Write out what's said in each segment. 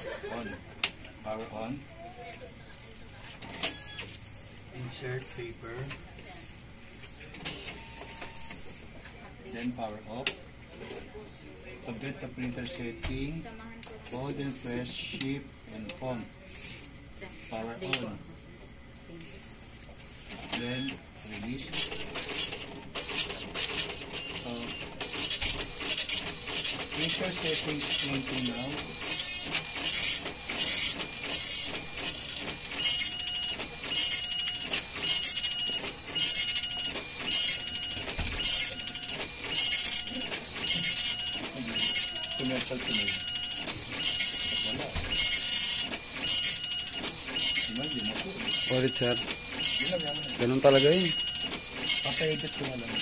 On. Power on. Insert paper. Then power off. To get the printer setting, hold and press shift and font. Power on. Then release. Printer settings printing now. Commercial tuloy. Wala. Yun ako. Sorry sir. Ganun talaga yun. Papa-edit ko na lang.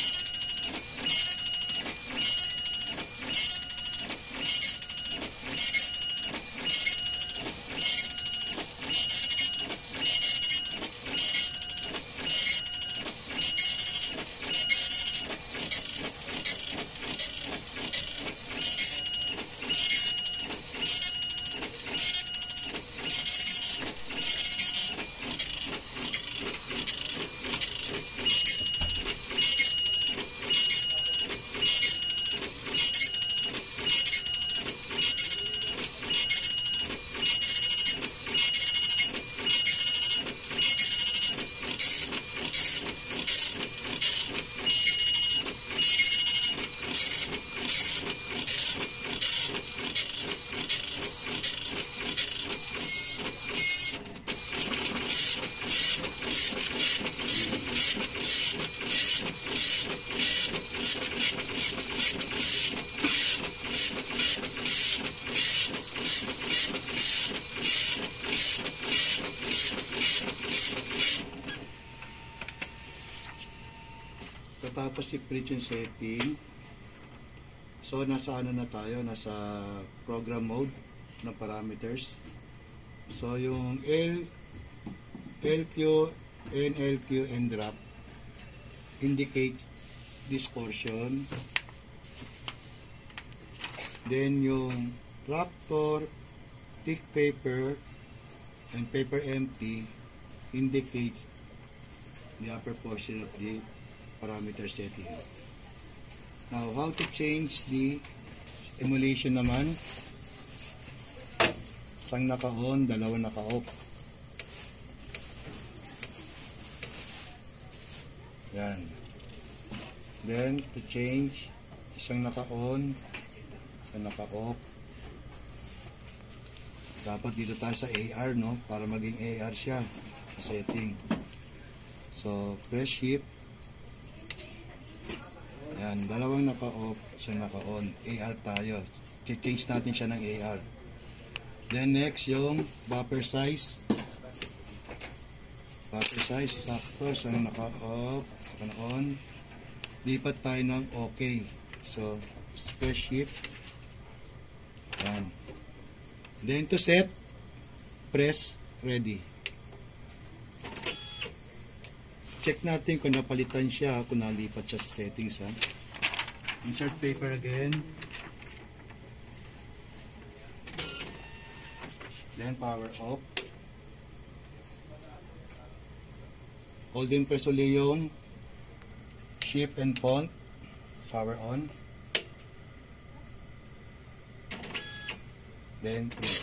Tapos i-print yung setting. So nasa ano na tayo, nasa program mode ng parameters. So yung LQ, NLQ, and drop indicate this portion. Then yung tractor, thick paper, and paper empty indicates the upper portion of the parameter setting. Now, how to change the emulation naman? Isang naka-on, dalawa naka-off. Yan. Then, to change, isang naka-on, isang naka-off. Dapat dito tayo sa AR, no? Para maging AR siya sa setting. So, press shift. Yan, dalawang naka-off, isang naka-on. AR tayo. Change natin siya ng AR. Then next, yung buffer size. Buffer size, sakto. Isang naka-off, naka-on. Lipat tayo ng OK. So, press shift. Yan. Then to set, press ready. Check natin kung napalitan siya, kung nalipat siya sa settings. Insert paper again. Then power off. Hold and press ulit yung shift and font. Power on. Then print.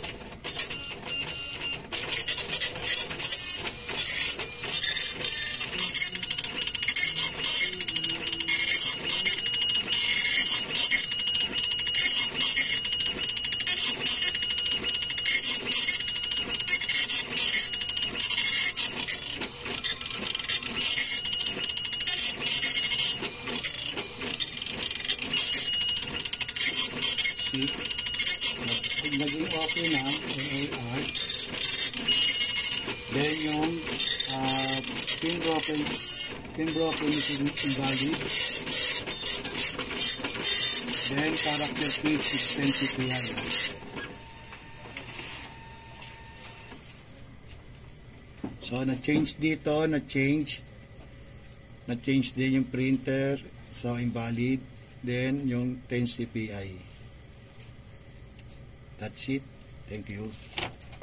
Naging okay na yung AR. Then yung pin broken is invalid. Then character page is 10 ppi. So na-change dito, na-change din yung printer, so invalid. Then yung 10 CPI. That's it. Thank you.